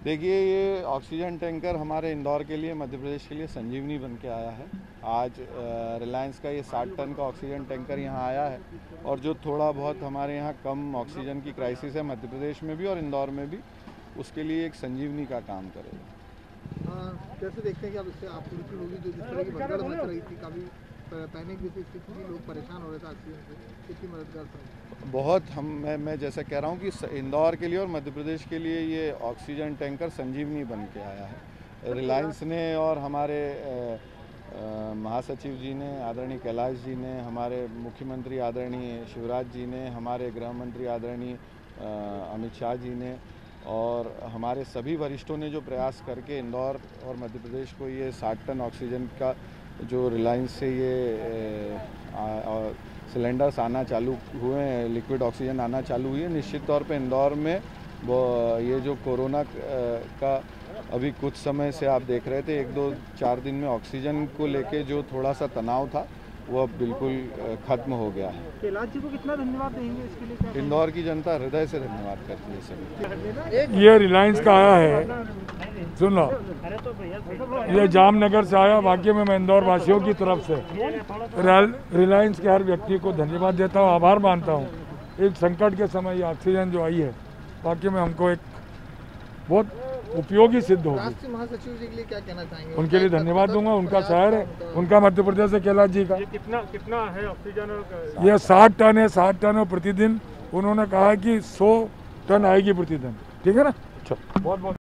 देखिए, ये oxygen tanker हमारे इंदौर के लिए, मध्य प्रदेश के लिए संजीवनी बन के आया है। आज रिलायंस का ये 60 टन का ऑक्सीजन टैंकर यहाँ आया है और जो थोड़ा बहुत हमारे यहाँ कम ऑक्सीजन की क्राइसिस है मध्य प्रदेश में भी और इंदौर में भी, उसके लिए एक संजीवनी का काम करेगा। कैसे देखते हैं कि अब इससे आपूर्ति होगी? जो जिस तरह की भगदड़ मच रही थी, काफ़ी पैनिक जैसी स्थिति थी, लोग परेशान हो रहे थे ऑक्सीजन से, कितनी मददगार था? बहुत मैं जैसे कह रहा हूँ कि इंदौर के लिए और मध्य प्रदेश के लिए ये ऑक्सीजन टैंकर संजीवनी बन के आया है। रिलायंस ने और हमारे महासचिव जी ने, आदरणीय कैलाश जी ने, हमारे मुख्यमंत्री आदरणीय शिवराज जी ने, हमारे गृह मंत्री आदरणीय अमित शाह जी ने और हमारे सभी वरिष्ठों ने जो प्रयास करके इंदौर और मध्य प्रदेश को ये 60 टन ऑक्सीजन का जो रिलायंस से ये सिलेंडर्स आना चालू हुए हैं, लिक्विड ऑक्सीजन आना चालू हुई है। निश्चित तौर पे इंदौर में ये जो कोरोना का अभी कुछ समय से आप देख रहे थे, 1-2-4 दिन में ऑक्सीजन को लेके जो थोड़ा सा तनाव था वो अब बिल्कुल खत्म हो गया है। कैलाश जी को कितना धन्यवाद देंगे इसके लिए? इंदौर की जनता हृदय से धन्यवाद करती है सभी। ये रिलायंस का आया है, सुन लो, ये जामनगर से आया। वाकई में मैं इंदौर वासियों की तरफ से रिलायंस के हर व्यक्ति को धन्यवाद देता हूँ, आभार मानता हूँ। एक संकट के समय ये ऑक्सीजन जो आई है वाकई में हमको एक बहुत उपयोगी सिद्ध होगी। राष्ट्रीय महासचिव जी के लिए क्या कहना चाहेंगे? उनके लिए धन्यवाद दूंगा। उनका शहर है, उनका मध्य प्रदेश है कैलाश जी का। कितना है ऑक्सीजन? ये 60 टन है, 60 टन है प्रतिदिन। उन्होंने कहा कि 100 टन आएगी प्रतिदिन। ठीक है ना? अच्छा, बहुत बहुत